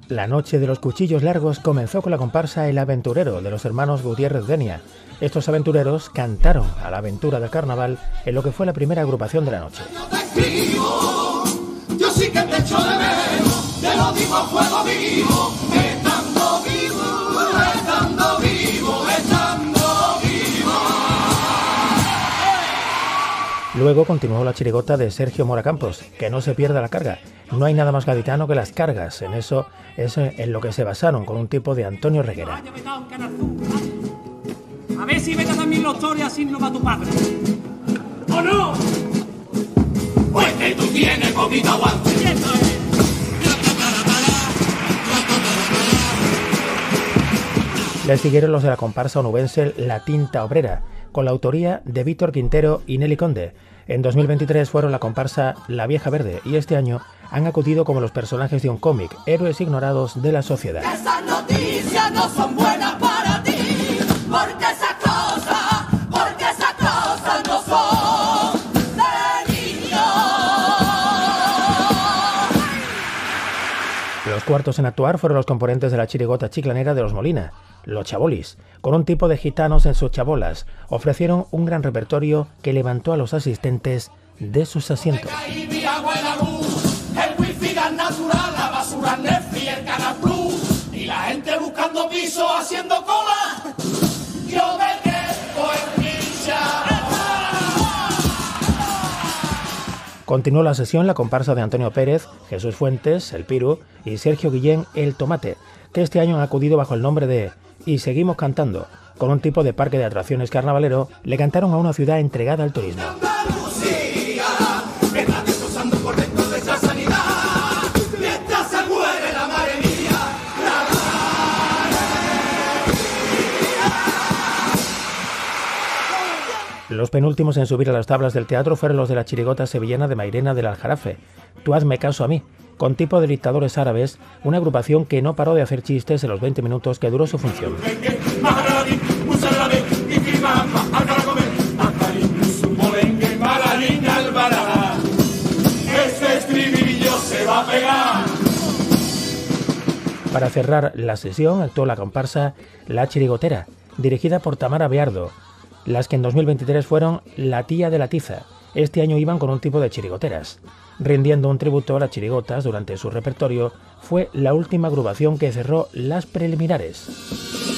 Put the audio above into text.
La noche de los cuchillos largos comenzó con la comparsa El Aventurero de los hermanos Gutiérrez Denia. Estos aventureros cantaron a la aventura del carnaval en lo que fue la primera agrupación de la noche. Yo sí que te echo de menos, te lo digo a fuego vivo, estando vivo, estando vivo, estando vivo. Luego continuó la chirigota de Sergio Mora Campos, que no se pierda la carga. No hay nada más gaditano que las cargas, en eso es en lo que se basaron con un tipo de Antonio Reguera. A ver si vete también la historia sin no va tu padre. ¿O no? Pues que tú tienes poquito aguante. Le siguieron los de la comparsa onubense La Tinta Obrera, con la autoría de Víctor Quintero y Nelly Conde. En 2023 fueron la comparsa La Vieja Verde y este año han acudido como los personajes de un cómic, héroes ignorados de la sociedad. Esas noticias no son buenas para ti, porque esas cosas no son de niños. Los cuartos en actuar fueron los componentes de la chirigota chiclanera de los Molina, los Chabolis. Con un tipo de gitanos en sus chabolas, ofrecieron un gran repertorio que levantó a los asistentes de sus asientos. El wifi gas natural, la basura Netflix, el Canal Plus, y la gente buscando piso haciendo cola. Yo me quedo en pincha. Continuó la sesión la comparsa de Antonio Pérez, Jesús Fuentes, el Piru, y Sergio Guillén, el Tomate, que este año han acudido bajo el nombre de Y Seguimos Cantando. Con un tipo de parque de atracciones carnavalero, le cantaron a una ciudad entregada al turismo. Los penúltimos en subir a las tablas del teatro fueron los de la chirigota sevillana de Mairena del Aljarafe, Tú hazme caso a mí, con tipo de dictadores árabes, una agrupación que no paró de hacer chistes en los 20 minutos que duró su función. Para cerrar la sesión actuó la comparsa La Chirigotera, dirigida por Tamara Beardo, las que en 2023 fueron La Tía de la Tiza. Este año iban con un tipo de chirigoteras. Rindiendo un tributo a las chirigotas durante su repertorio, fue la última agrupación que cerró las preliminares.